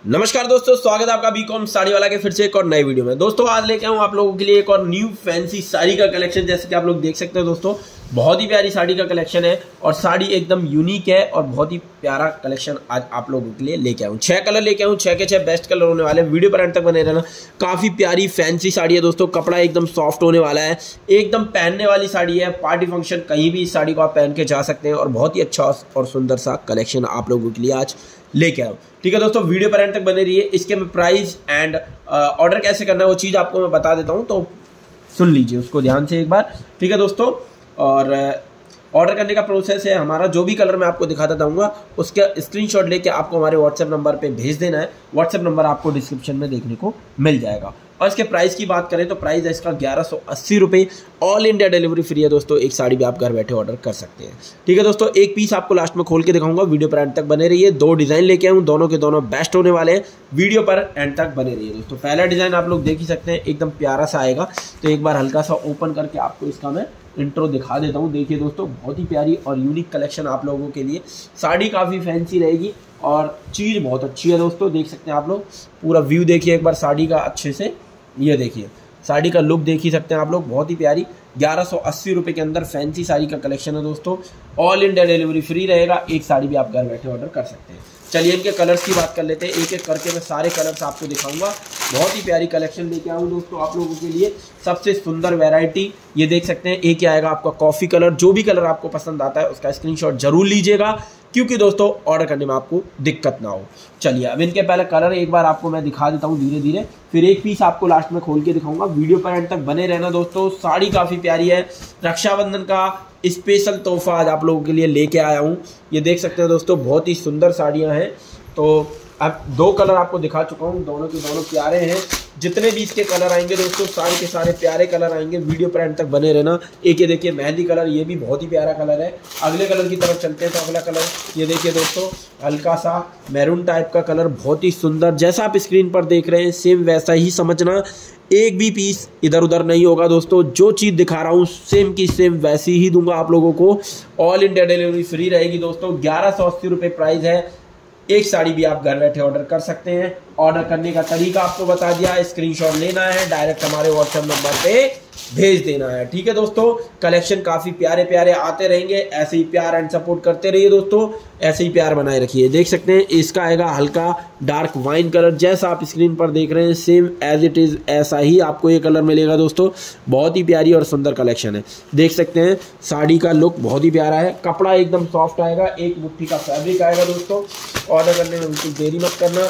नमस्कार दोस्तों, स्वागत है आपका बीकॉम साड़ी वाला के फिर से एक और नई वीडियो में। दोस्तों आज लेके आऊँ आप लोगों के लिए एक और न्यू फैंसी साड़ी का कलेक्शन। जैसे कि आप लोग देख सकते हैं दोस्तों, बहुत ही प्यारी साड़ी का कलेक्शन है और साड़ी एकदम यूनिक है और बहुत ही प्यारा कलेक्शन आज आप लोगों के लिए लेके आऊँ। 6 कलर लेके आऊँ, 6 के 6 बेस्ट कलर होने वाले हैं। वीडियो पर एंड तक बने रहना। काफ़ी प्यारी फैंसी साड़ी है दोस्तों, कपड़ा एकदम सॉफ्ट होने वाला है, एकदम पहनने वाली साड़ी है। पार्टी फंक्शन कहीं भी इस साड़ी को आप पहन के जा सकते हैं और बहुत ही अच्छा और सुंदर सा कलेक्शन आप लोगों के लिए आज लेके आओ। ठीक है दोस्तों, वीडियो पर एंड तक बने रहिए। इसके मैं प्राइस एंड ऑर्डर कैसे करना है वो चीज़ आपको मैं बता देता हूँ, तो सुन लीजिए उसको ध्यान से एक बार। ठीक है दोस्तों, और ऑर्डर करने का प्रोसेस है हमारा, जो भी कलर मैं आपको दिखाता जाऊँगा उसका स्क्रीनशॉट लेके आपको हमारे व्हाट्सएप नंबर पे भेज देना है। व्हाट्सएप नंबर आपको डिस्क्रिप्शन में देखने को मिल जाएगा। और इसके प्राइस की बात करें तो प्राइस है इसका 1180 रुपये। ऑल इंडिया डिलीवरी फ्री है दोस्तों। एक साड़ी भी आप घर बैठे ऑर्डर कर सकते हैं। ठीक है दोस्तों, एक पीस आपको लास्ट में खोल के दिखाऊंगा। वीडियो पर एंड तक बने रहिए। 2 डिज़ाइन लेके आऊँ, दोनों के दोनों बेस्ट होने वाले हैं। वीडियो पर एंड तक बने रहिए दोस्तों। पहला डिज़ाइन आप लोग देख ही सकते हैं, एकदम प्यारा सा आएगा। तो एक बार हल्का सा ओपन करके आपको इसका मैं इंट्रो दिखा देता हूँ। देखिए दोस्तों, बहुत ही प्यारी और यूनिक कलेक्शन आप लोगों के लिए। साड़ी काफ़ी फैंसी रहेगी और चीज़ बहुत अच्छी है दोस्तों। देख सकते हैं आप लोग, पूरा व्यू देखिए एक बार साड़ी का अच्छे से। ये देखिए साड़ी का लुक देख ही सकते हैं आप लोग, बहुत ही प्यारी। 1180 रुपये के अंदर फैंसी साड़ी का कलेक्शन है दोस्तों। ऑल इंडिया डिलीवरी फ्री रहेगा। एक साड़ी भी आप घर बैठे ऑर्डर कर सकते हैं। चलिए इनके कलर्स की बात कर लेते हैं। एक एक करके मैं सारे कलर्स आपको दिखाऊंगा। बहुत ही प्यारी कलेक्शन लेके आऊँ दोस्तों आप लोगों के लिए। सबसे सुंदर वैरायटी ये देख सकते हैं। एक आएगा आपका कॉफ़ी कलर। जो भी कलर आपको पसंद आता है उसका स्क्रीनशॉट जरूर लीजिएगा, क्योंकि दोस्तों ऑर्डर करने में आपको दिक्कत ना हो। चलिए अब इनके पहले कलर एक बार आपको मैं दिखा देता हूँ धीरे धीरे, फिर एक पीस आपको लास्ट में खोल के दिखाऊंगा। वीडियो पर एंड तक बने रहना दोस्तों। साड़ी काफ़ी प्यारी है, रक्षाबंधन का स्पेशल तोहफा आज आप लोगों के लिए लेके आया हूँ। ये देख सकते हैं दोस्तों, बहुत ही सुंदर साड़ियाँ हैं। तो अब 2 कलर आपको दिखा चुका हूँ, दोनों के दोनों प्यारे हैं। जितने भी इसके कलर आएंगे दोस्तों, सारे के सारे प्यारे कलर आएंगे। वीडियो पर एंड तक बने रहना। एक ये देखिए मेहंदी कलर, ये भी बहुत ही प्यारा कलर है। अगले कलर की तरफ चलते हैं तो अगला कलर ये देखिए दोस्तों, हल्का सा मैरून टाइप का कलर, बहुत ही सुंदर। जैसा आप स्क्रीन पर देख रहे हैं सेम वैसा ही समझना। एक भी पीस इधर उधर नहीं होगा दोस्तों। जो चीज़ दिखा रहा हूँ सेम की सेम वैसी ही दूंगा आप लोगों को। ऑल इंडिया डिलीवरी फ्री रहेगी दोस्तों। 1180 रुपये प्राइस है। एक साड़ी भी आप घर बैठे ऑर्डर कर सकते हैं। ऑर्डर करने का तरीका आपको बता दिया, स्क्रीनशॉट लेना है, डायरेक्ट हमारे व्हाट्सएप नंबर पे भेज देना है। ठीक है दोस्तों, कलेक्शन काफ़ी प्यारे प्यारे आते रहेंगे। ऐसे ही प्यार एंड सपोर्ट करते रहिए दोस्तों, ऐसे ही प्यार बनाए रखिए। देख सकते हैं इसका आएगा हल्का डार्क वाइन कलर। जैसा आप स्क्रीन पर देख रहे हैं सेम एज इट इज़ ऐसा ही आपको ये कलर मिलेगा दोस्तों। बहुत ही प्यारी और सुंदर कलेक्शन है। देख सकते हैं साड़ी का लुक बहुत ही प्यारा है। कपड़ा एकदम सॉफ्ट आएगा, एक मुट्ठी का फैब्रिक आएगा दोस्तों। ऑर्डर करने में बिल्कुल देरी मत करना।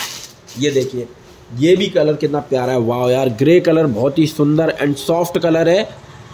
ये देखिए ये भी कलर कितना प्यारा है, वाह यार। ग्रे कलर बहुत ही सुंदर एंड सॉफ्ट कलर है।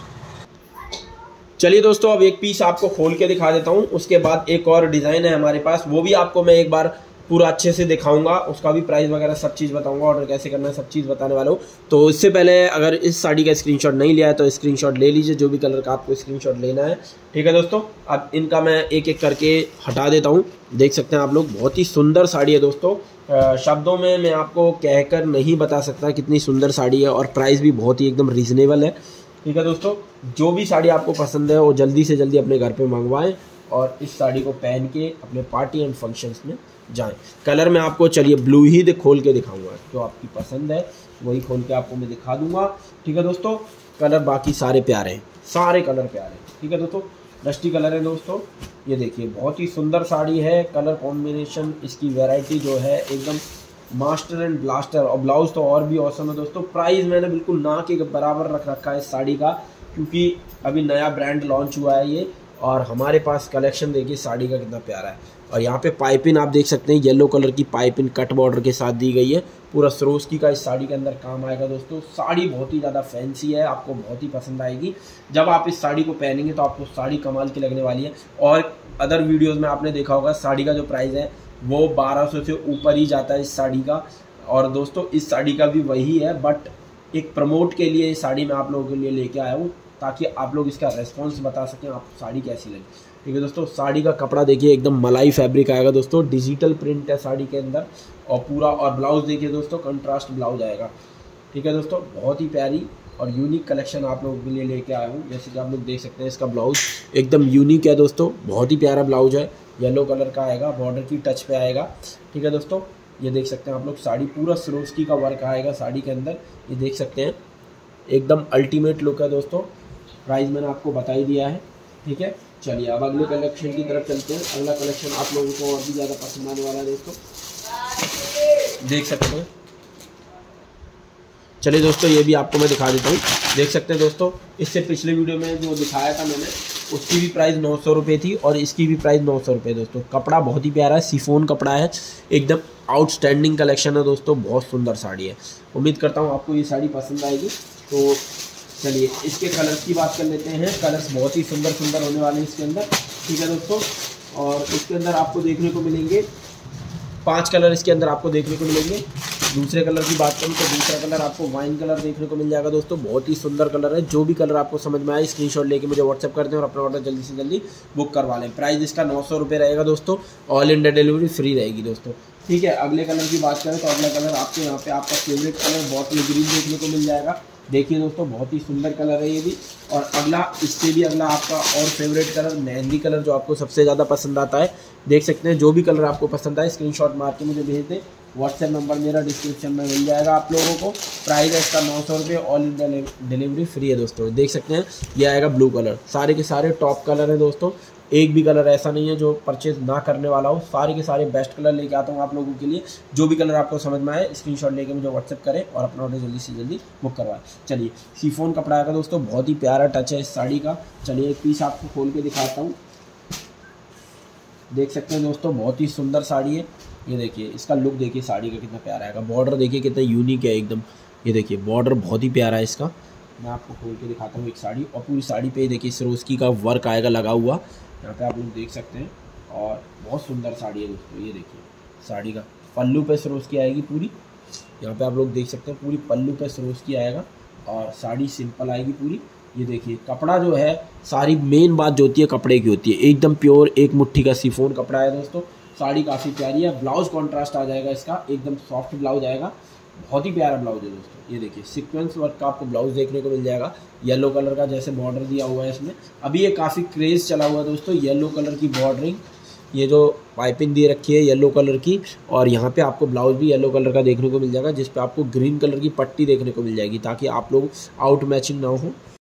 चलिए दोस्तों, अब एक पीस आपको खोल के दिखा देता हूँ। उसके बाद एक और डिज़ाइन है हमारे पास, वो भी आपको मैं एक बार पूरा अच्छे से दिखाऊंगा। उसका भी प्राइस वगैरह सब चीज़ बताऊंगा, ऑर्डर कैसे करना है सब चीज़ बताने वाला हूँ। तो इससे पहले अगर इस साड़ी का स्क्रीनशॉट नहीं लिया है तो स्क्रीनशॉट ले लीजिए, जो भी कलर का आपको स्क्रीनशॉट लेना है। ठीक है दोस्तों, अब इनका मैं एक एक करके हटा देता हूँ। देख सकते हैं आप लोग, बहुत ही सुंदर साड़ी है दोस्तों। शब्दों में मैं आपको कहकर नहीं बता सकता कितनी सुंदर साड़ी है और प्राइस भी बहुत ही एकदम रीज़नेबल है। ठीक है दोस्तों, जो भी साड़ी आपको पसंद है वो जल्दी से जल्दी अपने घर पे मंगवाएं और इस साड़ी को पहन के अपने पार्टी एंड फंक्शंस में जाएं। कलर मैं आपको चलिए ब्लू ही खोल के दिखाऊंगा, जो आपकी पसंद है वही खोल के आपको मैं दिखा दूंगा। ठीक है दोस्तों, कलर बाकी सारे प्यारे हैं, सारे कलर प्यारे हैं। ठीक है दोस्तों, डस्टी कलर है दोस्तों। ये देखिए बहुत ही सुंदर साड़ी है। कलर कॉम्बिनेशन, इसकी वैरायटी जो है एकदम मास्टर एंड ब्लास्टर। और ब्लाउज तो और भी औसम है दोस्तों। प्राइस मैंने बिल्कुल ना के बराबर रख रखा है इस साड़ी का, क्योंकि अभी नया ब्रांड लॉन्च हुआ है ये। और हमारे पास कलेक्शन देखिए साड़ी का कितना प्यारा है। और यहाँ पे पाइपिंग आप देख सकते हैं, येलो कलर की पाइपिंग कट बॉर्डर के साथ दी गई है। पूरा सरोस्की का इस साड़ी के अंदर काम आएगा दोस्तों। साड़ी बहुत ही ज़्यादा फैंसी है, आपको बहुत ही पसंद आएगी। जब आप इस साड़ी को पहनेंगे तो आपको साड़ी कमाल की लगने वाली है। और अदर वीडियोज़ में आपने देखा होगा साड़ी का जो प्राइस है वो 1200 से ऊपर ही जाता है इस साड़ी का। और दोस्तों इस साड़ी का भी वही है, बट एक प्रमोट के लिए इस साड़ी मैं आप लोगों के लिए लेके आया हूँ, ताकि आप लोग इसका रेस्पॉन्स बता सकें आपको साड़ी कैसी लगी। ठीक है दोस्तों, साड़ी का कपड़ा देखिए एकदम मलाई फैब्रिक आएगा दोस्तों। डिजिटल प्रिंट है साड़ी के अंदर और पूरा। और ब्लाउज देखिए दोस्तों, कंट्रास्ट ब्लाउज आएगा। ठीक है दोस्तों, बहुत ही प्यारी और यूनिक कलेक्शन आप लोगों के लिए लेके आया हूँ। जैसे कि आप लोग देख सकते हैं इसका ब्लाउज एकदम यूनिक है दोस्तों, बहुत ही प्यारा ब्लाउज है। येलो कलर का आएगा, बॉर्डर की टच पे आएगा। ठीक है दोस्तों, ये देख सकते हैं आप लोग, साड़ी पूरा सरोस्की का वर्क आएगा साड़ी के अंदर, ये देख सकते हैं, एकदम अल्टीमेट लुक है दोस्तों। प्राइस मैंने आपको बता ही दिया है, ठीक है। चलिए अब अगले कलेक्शन की तरफ चलते हैं। अगला कलेक्शन आप लोगों को और भी ज़्यादा पसंद आने वाला है दोस्तों, देख सकते हैं। चलिए दोस्तों ये भी आपको मैं दिखा देता हूँ, देख सकते हैं दोस्तों। इससे पिछले वीडियो में जो दिखाया था मैंने, उसकी भी प्राइस 900 रुपये थी और इसकी भी प्राइस 900 रुपये दोस्तों। कपड़ा बहुत ही प्यारा है, सिफोन कपड़ा है, एकदम आउटस्टैंडिंग कलेक्शन है दोस्तों, बहुत सुंदर साड़ी है। उम्मीद करता हूँ आपको ये साड़ी पसंद आएगी। तो चलिए इसके कलर्स की बात कर लेते हैं। कलर्स बहुत ही सुंदर सुंदर होने वाले हैं इसके अंदर, ठीक है दोस्तों। और इसके अंदर आपको देखने को मिलेंगे 5 कलर इसके अंदर आपको देखने को मिलेंगे। दूसरे कलर की बात करूँ तो दूसरा कलर आपको वाइन कलर देखने को मिल जाएगा दोस्तों, बहुत ही सुंदर कलर है। जो भी कलर आपको समझ में आए स्क्रीनशॉट लेके मुझे व्हाट्सएप कर दें और अपना ऑर्डर जल्दी से जल्दी बुक करवा लें। प्राइस इसका 900 रुपये रहेगा दोस्तों, ऑल इंडिया डिलीवरी फ्री रहेगी दोस्तों, ठीक है। अगले कलर की बात करें तो अगला कलर आपको यहाँ पे आपका फेवरेट कलर बॉटल ग्रीन देखने को मिल जाएगा। देखिए दोस्तों बहुत ही सुंदर कलर है ये भी। और अगला, इससे भी अगला आपका और फेवरेट कलर मेहंदी कलर, जो आपको सबसे ज़्यादा पसंद आता है। देख सकते हैं, जो भी कलर आपको पसंद आए स्क्रीनशॉट मार के मुझे भेज दें। व्हाट्सएप नंबर मेरा डिस्क्रिप्शन में मिल जाएगा आप लोगों को। प्राइस है इसका 900 रुपये, ऑल इंडिया डिलीवरी फ्री है दोस्तों। देख सकते हैं ये आएगा ब्लू कलर, सारे के सारे टॉप कलर हैं दोस्तों। एक भी कलर ऐसा नहीं है जो परचेज ना करने वाला हो, सारे के सारे बेस्ट कलर लेके आता हूँ आप लोगों के लिए। जो भी कलर आपको समझ में आए स्क्रीनशॉट लेके मुझे व्हाट्सएप करें और अपना ऑर्डर जल्दी से जल्दी बुक करवाएं। चलिए शिफॉन कपड़ा आएगा दोस्तों, बहुत ही प्यारा टच है इस साड़ी का। चलिए एक पीस आपको खोल के दिखाता हूँ, देख सकते हैं दोस्तों बहुत ही सुंदर साड़ी है। ये देखिए इसका लुक देखिए साड़ी का कितना प्यारा आएगा। बॉर्डर देखिए कितना यूनिक है एकदम, ये देखिए बॉर्डर बहुत ही प्यारा है इसका। मैं आपको खोल के दिखाता हूँ एक साड़ी, और पूरी साड़ी पे देखिए सरोस्की का वर्क आएगा लगा हुआ, यहाँ पे आप लोग देख सकते हैं। और बहुत सुंदर साड़ी है दोस्तों, ये देखिए साड़ी का पल्लू पे सरोस्की आएगी पूरी, यहाँ पे आप लोग देख सकते हैं पूरी पल्लू पे सरोस्की आएगा और साड़ी सिंपल आएगी पूरी। ये देखिए कपड़ा जो है, सारी मेन बात जो होती है कपड़े की होती है, एकदम प्योर एक मुट्ठी का शिफॉन कपड़ा है दोस्तों। साड़ी काफ़ी प्यारी है। ब्लाउज कॉन्ट्रास्ट आ जाएगा इसका, एकदम सॉफ्ट ब्लाउज आएगा, बहुत ही प्यारा ब्लाउज है दोस्तों। ये देखिए सीक्वेंस वर्क का आपको ब्लाउज देखने को मिल जाएगा, येलो कलर का जैसे बॉर्डर दिया हुआ है इसमें। अभी ये काफ़ी क्रेज़ चला हुआ है दोस्तों, येलो कलर की बॉर्डरिंग, ये जो पाइपिंग दे रखी है येलो कलर की, और यहाँ पे आपको ब्लाउज भी येलो कलर का देखने को मिल जाएगा, जिस पे आपको ग्रीन कलर की पट्टी देखने को मिल जाएगी, ताकि आप लोग आउट मैचिंग ना हो।